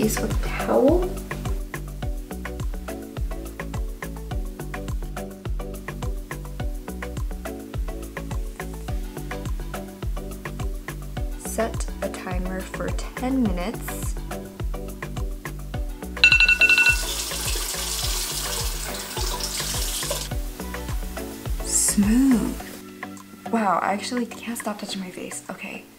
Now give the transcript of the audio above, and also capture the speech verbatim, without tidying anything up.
face with a towel. Set a timer for ten minutes. Smooth. Wow, I actually can't stop touching my face. Okay.